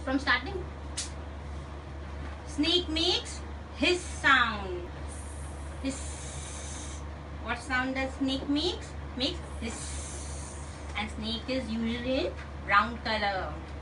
from starting. Snake makes hiss sound. Hiss. What sound does snake makes? Makes hiss. And snake is usually in brown color.